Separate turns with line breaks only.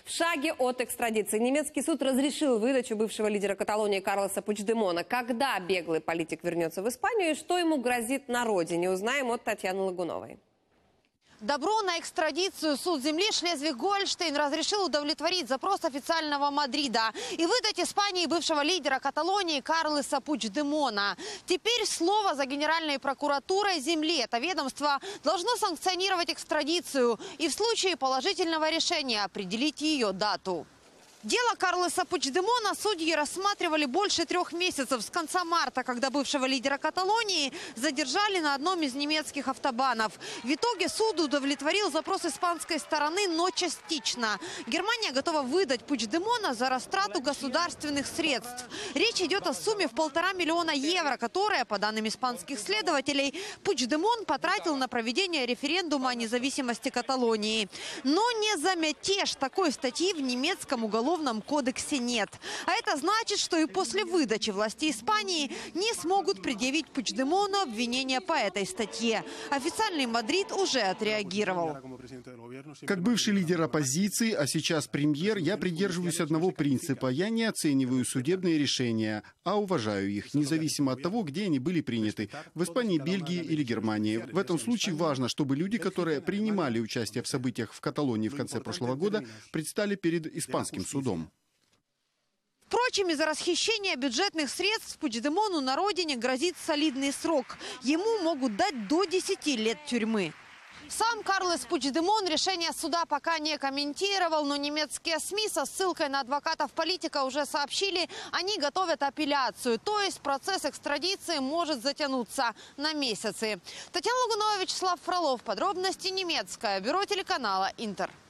В шаге от экстрадиции немецкий суд разрешил выдачу бывшего лидера Каталонии Карлеса Пучдемона. Когда беглый политик вернется в Испанию и что ему грозит на родине, узнаем от Татьяны Лагуновой.
Добро на экстрадицию суд земли Шлезвиг-Гольштейн разрешил удовлетворить запрос официального Мадрида и выдать Испании бывшего лидера Каталонии Карлеса Пучдемона. Теперь слово за Генеральной прокуратурой земли. Это ведомство должно санкционировать экстрадицию и в случае положительного решения определить ее дату. Дело Карлеса Пучдемона судьи рассматривали больше 3 месяцев с конца марта, когда бывшего лидера Каталонии задержали на одном из немецких автобанов. В итоге суд удовлетворил запрос испанской стороны, но частично. Германия готова выдать Пучдемона за растрату государственных средств. Речь идет о сумме в 1,5 миллиона евро, которые, по данным испанских следователей, Пучдемон потратил на проведение референдума о независимости Каталонии. Но не за мятеж такой статьи в немецком уголовном кодексе нет. А это значит, что и после выдачи власти Испании не смогут предъявить Пучдемону обвинения по этой статье. Официальный Мадрид уже отреагировал.
Как бывший лидер оппозиции, а сейчас премьер, я придерживаюсь одного принципа. Я не оцениваю судебные решения, а уважаю их, независимо от того, где они были приняты. В Испании, Бельгии или Германии. В этом случае важно, чтобы люди, которые принимали участие в событиях в Каталонии в конце прошлого года, предстали перед испанским судом.
Впрочем, из-за расхищения бюджетных средств Пучдемону на родине грозит солидный срок. Ему могут дать до 10 лет тюрьмы. Сам Карлес Пучдемон решение суда пока не комментировал, но немецкие СМИ со ссылкой на адвокатов политика уже сообщили, они готовят апелляцию. То есть процесс экстрадиции может затянуться на месяцы. Татьяна Лагунова, Вячеслав Фролов. Подробности немецкое. Бюро телеканала «Интер».